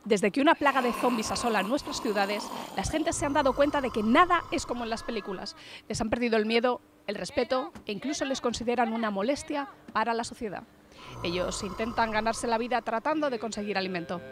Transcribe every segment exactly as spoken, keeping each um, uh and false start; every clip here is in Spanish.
Desde que una plaga de zombies asola nuestras ciudades, las gentes se han dado cuenta de que nada es como en las películas. Les han perdido el miedo, el respeto e incluso les consideran una molestia para la sociedad. Ellos intentan ganarse la vida tratando de conseguir alimento.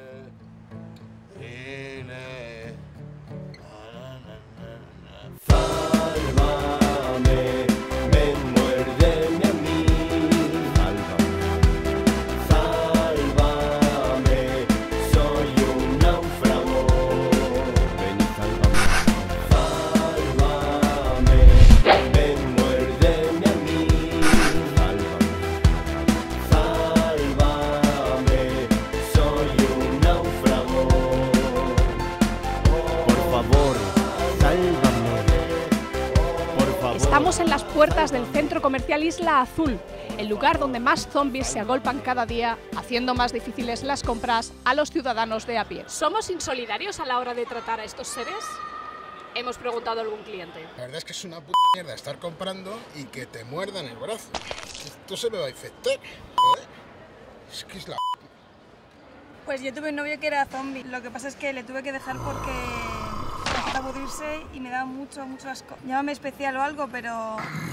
Estamos en las puertas del centro comercial Isla Azul, el lugar donde más zombies se agolpan cada día, haciendo más difíciles las compras a los ciudadanos de a pie. ¿Somos insolidarios a la hora de tratar a estos seres? Hemos preguntado a algún cliente. La verdad es que es una puta mierda estar comprando y que te muerdan el brazo. Esto se me va a infectar. Joder. Es que es la... Pues yo tuve un novio que era zombie. Lo que pasa es que le tuve que dejar porque... a pudrirse y me da mucho, mucho asco. Llámame especial o algo, pero...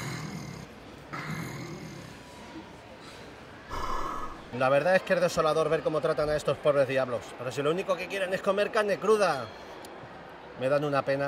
La verdad es que es desolador ver cómo tratan a estos pobres diablos. Pero si lo único que quieren es comer carne cruda. Me dan una pena.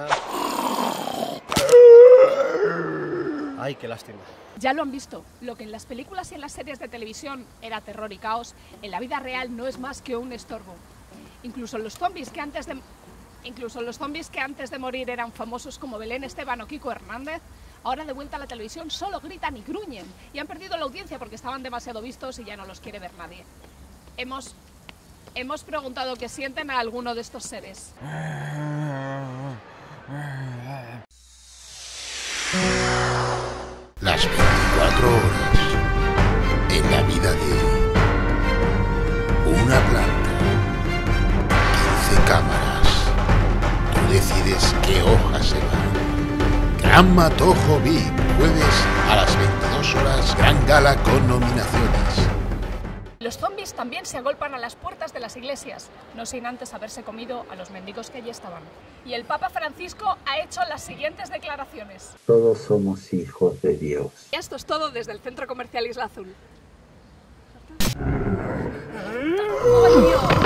Ay, qué lástima. Ya lo han visto, lo que en las películas y en las series de televisión era terror y caos, en la vida real no es más que un estorbo. Incluso los zombies que antes de... Incluso los zombies que antes de morir eran famosos como Belén Esteban o Kiko Hernández, ahora de vuelta a la televisión solo gritan y gruñen y han perdido la audiencia porque estaban demasiado vistos y ya no los quiere ver nadie. Hemos, hemos preguntado qué sienten a alguno de estos seres. Las veinticuatro horas en la vida de una planta, quince cámaras. Decides qué hoja se va. Gran Matojo V I P, jueves a las veintidós horas, gran gala con nominaciones. Los zombies también se agolpan a las puertas de las iglesias, no sin antes haberse comido a los mendigos que allí estaban. Y el Papa Francisco ha hecho las siguientes declaraciones. Todos somos hijos de Dios. Y esto es todo desde el Centro Comercial Isla Azul. ¡Oh, Dios!